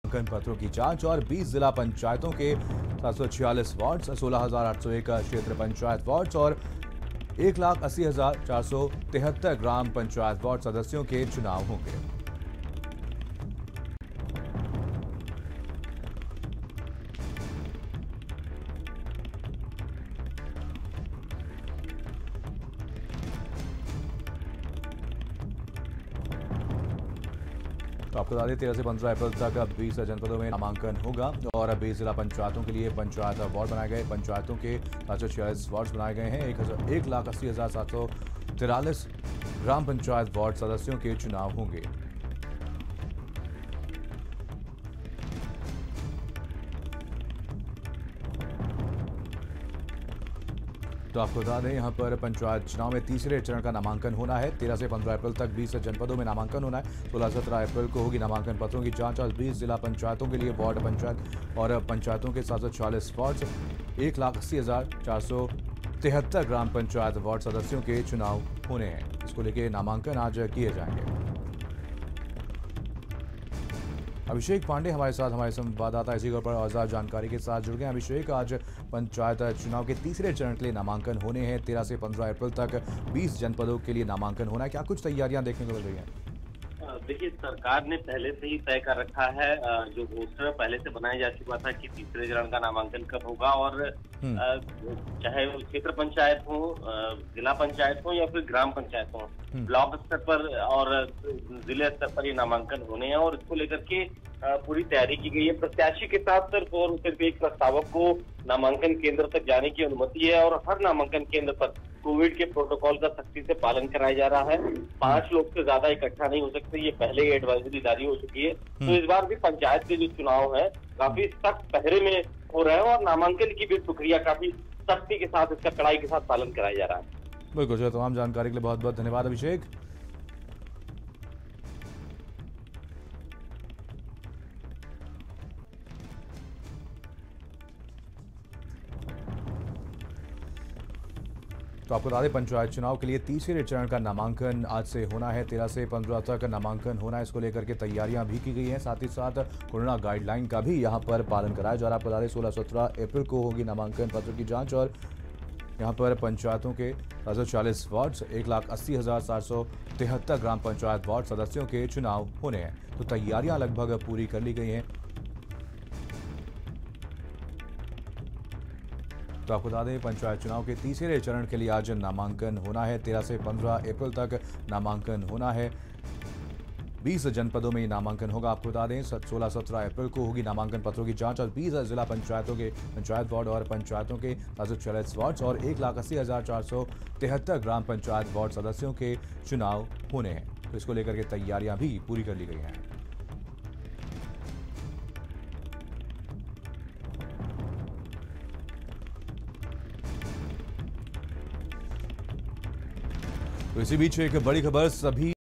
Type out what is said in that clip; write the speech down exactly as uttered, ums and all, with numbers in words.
नामांकन पत्रों की जांच और बीस जिला पंचायतों के सात सौ छियालीस वार्ड, सोलह हजार आठ सौ एक क्षेत्र पंचायत वार्ड और एक लाख अस्सी हजार चार सौ तिहत्तर ग्राम पंचायत वार्ड सदस्यों के चुनाव होंगे। तो आपको बता दें तेरह से पंद्रह अप्रैल तक बीस जनपदों में नामांकन होगा और बीस जिला पंचायतों के लिए पंचायत वार्ड बनाए गए। पंचायतों के सात सौ छियालीस वार्ड बनाए गए हैं। एक हजार एक लाख अस्सी हजार सात सौ तिरालीस ग्राम पंचायत वार्ड सदस्यों के चुनाव होंगे। तो आपको बता दें यहां पर पंचायत चुनाव में तीसरे चरण का नामांकन होना है। तेरह से पंद्रह अप्रैल तक बीस जनपदों में नामांकन होना है। सोलह सत्रह अप्रैल को होगी नामांकन पत्रों की जांच और बीस जिला पंचायतों के लिए वार्ड पंचायत और पंचायतों के सात सौ छियालीस वार्ड, एक लाख अस्सी हजार चार सौ तिहत्तर ग्राम पंचायत वार्ड सदस्यों के चुनाव होने हैं। इसको लेकर नामांकन आज किए जाएंगे। अभिषेक पांडे हमारे साथ हमारे संवाददाता इसी पर औजार जानकारी के साथ जुड़ गए। अभिषेक, आज पंचायत चुनाव के तीसरे चरण के लिए नामांकन होने हैं। तेरह से पंद्रह अप्रैल तक बीस जनपदों के लिए नामांकन होना है। क्या कुछ तैयारियां देखने को मिल रही हैं? देखिए, सरकार ने पहले से ही तय कर रखा है, जो पोस्टर पहले से बनाया जा चुका था कि तीसरे चरण का नामांकन कब होगा और चाहे वो क्षेत्र पंचायत हो, जिला पंचायत हो या फिर ग्राम पंचायत हो, ब्लॉक स्तर पर और जिले स्तर पर ये नामांकन होने हैं और इसको लेकर के पूरी तैयारी की गई है। प्रत्याशी के साथ सिर्फ और सिर्फ एक प्रस्तावक को नामांकन केंद्र तक जाने की अनुमति है और हर नामांकन केंद्र पर कोविड के प्रोटोकॉल का सख्ती से पालन कराया जा रहा है। पांच लोग से ज्यादा इकट्ठा नहीं हो सकते, ये पहले ही एडवाइजरी जारी हो चुकी है। तो इस बार भी पंचायत के जो चुनाव है काफी सख्त पहरे में हो रहे हैं और नामांकन की भी प्रक्रिया काफी सख्ती के साथ, इसका कड़ाई के साथ पालन कराया जा रहा है। बिल्कुल, तमाम जानकारी के लिए बहुत बहुत धन्यवाद अभिषेक। तो आपको बता दें पंचायत चुनाव के लिए तीसरे चरण का नामांकन आज से होना है। तेरह से पंद्रह तक नामांकन होना है। इसको लेकर के तैयारियां भी की गई हैं। साथ ही साथ कोरोना गाइडलाइन का भी यहां पर पालन कराया जा रहा है। आपको बता दें सोलह सत्रह अप्रैल को होगी नामांकन पत्रों की जांच और यहां पर पंचायतों के सात सौ चालीस वार्ड, एक लाख अस्सी हजार सात सौ तिहत्तर ग्राम पंचायत वार्ड सदस्यों के चुनाव होने हैं। तो तैयारियां लगभग पूरी कर ली गई हैं। तो आपको बता दें पंचायत चुनाव के तीसरे चरण के लिए आज नामांकन होना है। तेरह से पंद्रह अप्रैल तक नामांकन होना है। बीस जनपदों में नामांकन होगा। आपको बता दें सोलह सत्रह अप्रैल को होगी नामांकन पत्रों की जांच और बीस जिला पंचायतों के पंचायत वार्ड और पंचायतों के सात सौ छियालीस वार्ड और एक लाख अस्सी हजार चार सौ तिहत्तर ग्राम पंचायत वार्ड सदस्यों के चुनाव होने हैं। तो इसको लेकर के तैयारियां भी पूरी कर ली गई हैं। तो इसी बीच एक बड़ी खबर, सभी